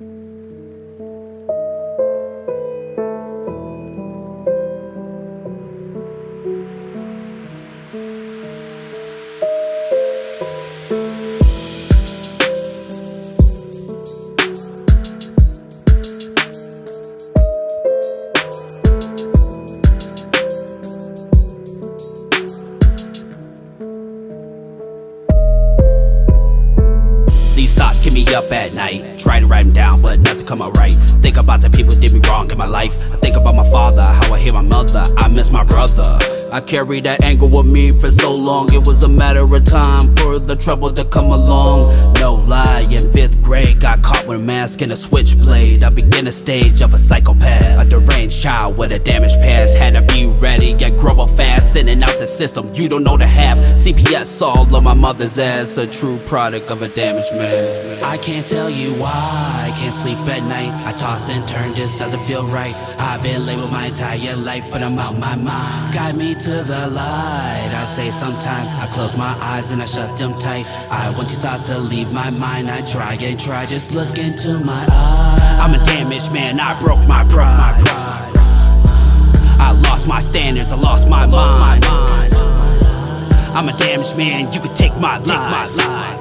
These thoughts keep me up at night. Try to write them down, but nothing come out right. Think about the people who did me wrong in my life. I think about my father, how I hear my mother. I miss my brother. I carried that anger with me for so long. It was a matter of time for the trouble to come along. No lie, in 5th grade, got caught with a mask and a switchblade. I began a stage of a psychopath, a deranged child with a damaged past. Had to be ready and grow up fast, sending out the system you don't know to have. CPS all on my mother's ass, a true product of a damaged man. I can't tell you why I can't sleep at night. I toss and turn, this doesn't feel right. I've been labeled my entire life, but I'm out my mind. Guide me to the light. I say sometimes I close my eyes and I shut them tight. I want these thoughts to leave my mind. I try and try, just look into my eyes. I'm a damaged man, I broke my pride. I lost my standards, I lost my mind. I'm a damaged man, you could take my life.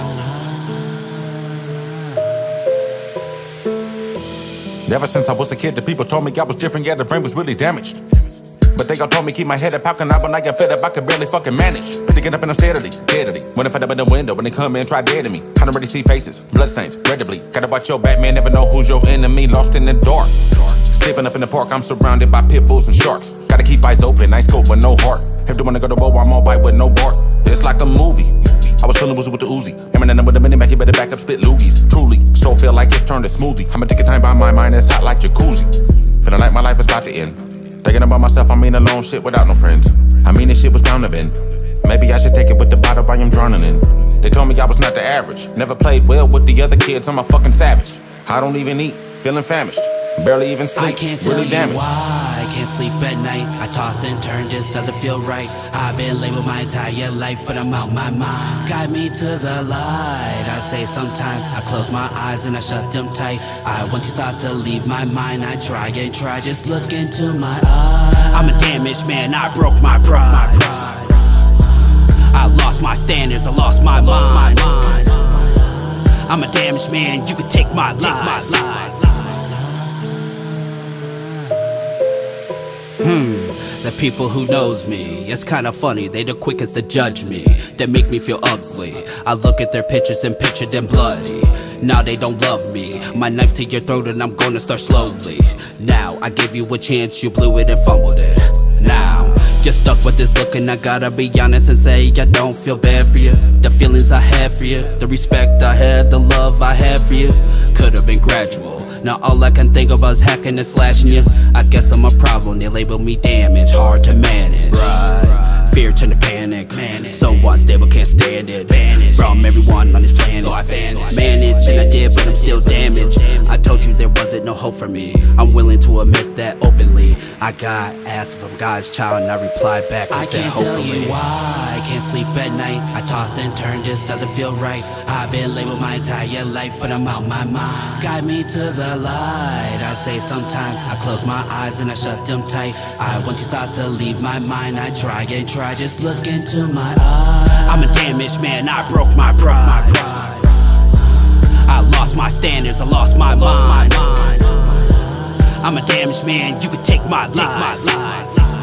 Ever since I was a kid, the people told me I was different, yeah, the brain was really damaged. But they all told me keep my head up, how can I when I get fed up, I could barely fucking manage. Picking up in a steadily. When I fed up in the window, when they come in, try dead to me. I don't really see faces, bloodstains, red to bleed. Gotta watch your back, man, never know who's your enemy, lost in the dark. Sleeping up in the park, I'm surrounded by pit bulls and sharks. Gotta keep eyes open, nice scope but no heart. If they wanna go to war, I'm on bite with no bark. It's like a movie. I was feeling woozy with the Uzi. Eminem with a mini Mac, you better back up, spit loogies. Truly, so feel like it's turned to smoothie. I'ma take a time by my mind, it's hot like jacuzzi. Feeling like my life is about to end. Thinking about myself, I mean alone shit without no friends. I mean this shit was bound to bend. Maybe I should take it with the bottle I am drowning in. They told me I was not the average. Never played well with the other kids, I'm a fucking savage. I don't even eat, feeling famished. Barely even sleep, I can't tell really damaged. you why I can't sleep at night. I toss and turn, just doesn't feel right. I've been labeled my entire life, but I'm out my mind. Guide me to the light. I say sometimes I close my eyes and I shut them tight. I want these thoughts to leave my mind. I try and try, just look into my eyes. I'm a damaged man, I broke my pride. I lost my standards, I lost my mind. I'm a damaged man, you could take my life. The people who knows me, it's kinda funny, they the quickest to judge me. They make me feel ugly. I look at their pictures and picture them bloody. Now they don't love me. My knife to your throat and I'm gonna start slowly. Now I give you a chance, you blew it and fumbled it. Now you're stuck with this look and I gotta be honest and say I don't feel bad for you. The feelings I had for you, the respect I had, the love I had for you, could've been gradual. Now all I can think about is hacking and slashing you. I guess I'm a problem, they label me damaged, hard to manage. Right. Fear turned to panic. So unstable, can't stand it. From everyone on this planet. So I managed and I did, but I'm still damaged. I told you there wasn't no hope for me. I'm willing to admit that openly. I got asked if I'm God's child and I replied back and said hopefully. I can't tell you why I can't sleep at night. I toss and turn, this doesn't feel right. I've been labeled my entire life, but I'm out my mind. Guide me to the light. I say sometimes I close my eyes and I shut them tight. I want these thoughts to leave my mind. I try and try, just look into my eyes. I'm a damaged man, I broke my pride. I lost my standards, I lost my mind. I'm a damaged man, you could take my life.